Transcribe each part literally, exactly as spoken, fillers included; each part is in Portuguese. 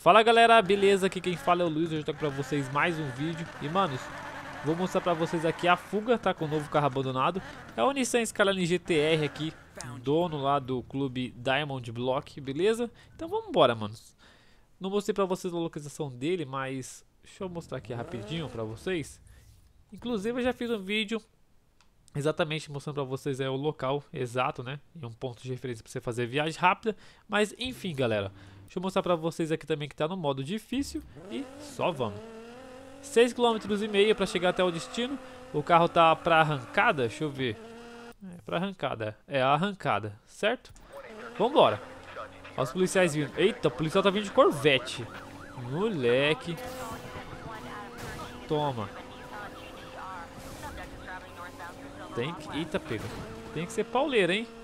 Fala galera, beleza? Aqui quem fala é o Luiz, hoje eu tô pra vocês mais um vídeo. E manos, vou mostrar pra vocês aqui a fuga, tá? Com o novo carro abandonado. É o Nissan Skyline G T R aqui, dono lá do clube Diamond Block, beleza? Então vamos embora, manos. Não mostrei pra vocês a localização dele, mas deixa eu mostrar aqui rapidinho pra vocês. Inclusive eu já fiz um vídeo exatamente mostrando pra vocês é, o local exato, né? E um ponto de referência pra você fazer viagem rápida. Mas enfim, galera. Deixa eu mostrar pra vocês aqui também que tá no modo difícil. E só vamos. seis quilômetros e meio pra chegar até o destino. O carro tá pra arrancada, deixa eu ver. É pra arrancada, é a arrancada, certo? Vambora. Olha os policiais vindo. Eita, o policial tá vindo de Corvette. Moleque. Toma. Tem que... Eita, pega. Tem que ser pauleira, hein?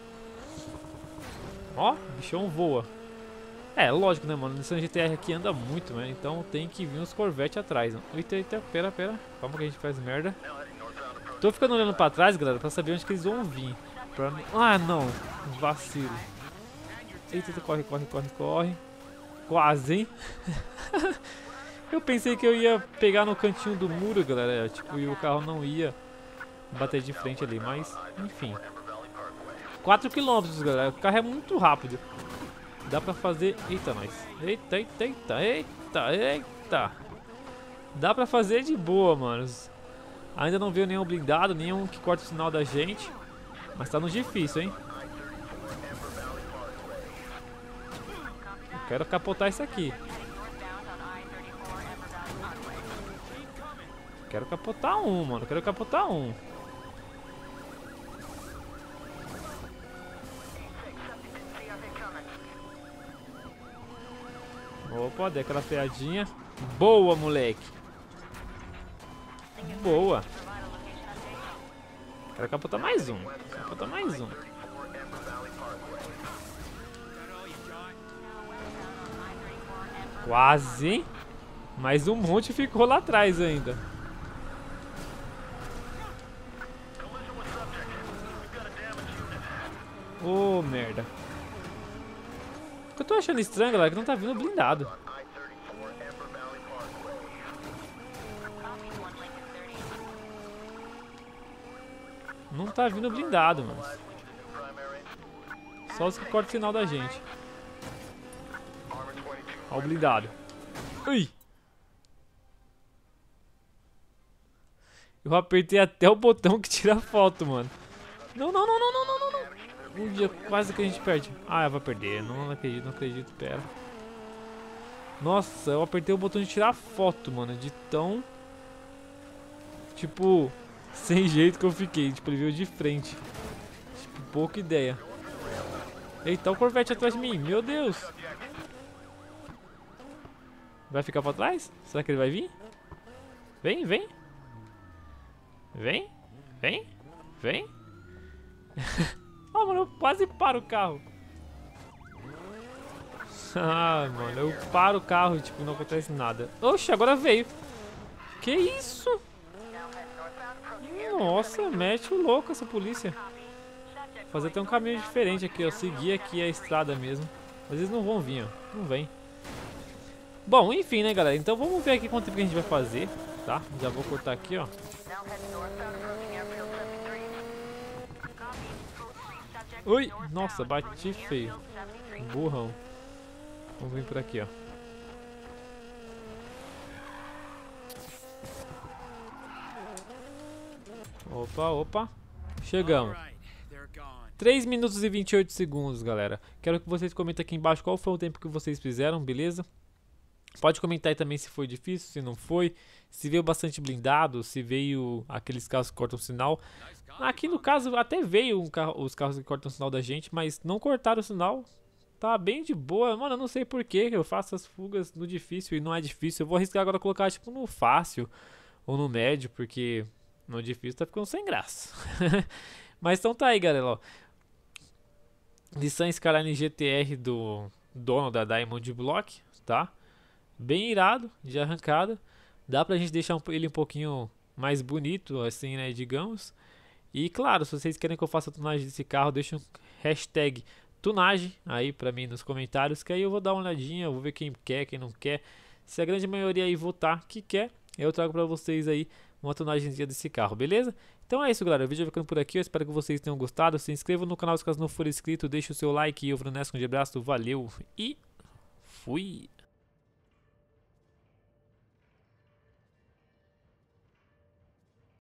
Ó, o bichão voa. É, lógico, né, mano? O Nissan G T R aqui anda muito, né? Então tem que vir uns Corvette atrás. Ó. Eita, eita, pera, pera. Calma que a gente faz merda. Tô ficando olhando pra trás, galera, pra saber onde que eles vão vir. Pra... Ah, não. Vacilo. Eita, eita, corre, corre, corre, corre. Quase, hein? Eu pensei que eu ia pegar no cantinho do muro, galera. Tipo, e o carro não ia bater de frente ali, mas enfim. quatro quilômetros, galera. O carro é muito rápido. Dá pra fazer... Eita, nós. Eita, eita, eita, eita, eita. Dá pra fazer de boa, manos. Ainda não veio nenhum blindado, nenhum que corta o sinal da gente. Mas tá no difícil, hein. Eu quero capotar isso aqui. Quero capotar um, mano. Quero capotar um. Opa, dei aquela freadinha. Boa, moleque. Boa. Quero capotar mais um. Capotar mais um. Quase, hein? Mas um monte ficou lá atrás ainda. Ô, oh, merda. O que eu tô achando estranho, galera, é que não tá vindo blindado. Não tá vindo blindado, mano. Só os que cortam o sinal da gente. Ó o blindado. Ui! Eu apertei até o botão que tira a foto, mano. Não, não, não, não, não, não, não. Um dia quase que a gente perde. Ah, vai perder. Não, não acredito, não acredito. Pera. Nossa, eu apertei o botão de tirar foto, mano. De tão... Tipo... Sem jeito que eu fiquei. Tipo, ele veio de frente. Tipo, pouca ideia. Eita, o Corvette atrás de mim. Meu Deus. Vai ficar pra trás? Será que ele vai vir? Vem, vem. Vem. Vem. Vem. Ah, mano, eu quase paro o carro. Ah, mano, eu paro o carro e, tipo, não acontece nada. Oxe, agora veio. Que isso? Nossa, mete o louco essa polícia. Fazer até um caminho diferente aqui, ó. Seguir aqui a estrada mesmo. Mas eles não vão vir, ó. Não vem. Bom, enfim, né, galera. Então vamos ver aqui quanto tempo que a gente vai fazer, tá? Já vou cortar aqui, ó. Ui, nossa, bati feio. Burrão. Vamos vir por aqui, ó. Opa, opa. Chegamos. três minutos e vinte e oito segundos, galera. Quero que vocês comentem aqui embaixo qual foi o tempo que vocês fizeram, beleza? Pode comentar aí também se foi difícil, se não foi. Se veio bastante blindado, se veio aqueles carros que cortam o sinal. Aqui no caso até veio um carro, os carros que cortam o sinal da gente, mas não cortaram o sinal. Tá bem de boa. Mano, eu não sei por que eu faço as fugas no difícil e não é difícil. Eu vou arriscar agora colocar tipo no fácil ou no médio, porque no difícil tá ficando sem graça. Mas então tá aí, galera, ó. Nissan Skyline G T R do dono da Diamond Block, tá? Bem irado, de arrancada. Dá pra gente deixar ele um pouquinho mais bonito, assim, né, digamos. E claro, se vocês querem que eu faça a tunagem desse carro, deixa um hashtag tunagem aí pra mim nos comentários, que aí eu vou dar uma olhadinha, vou ver quem quer, quem não quer. Se a grande maioria aí votar que quer, eu trago pra vocês aí uma tunagemzinha desse carro, beleza? Então é isso, galera, o vídeo vai ficando por aqui, eu espero que vocês tenham gostado. Se inscrevam no canal se caso não for inscrito, deixe o seu like e eu vou nessa com de abraço, valeu e fui!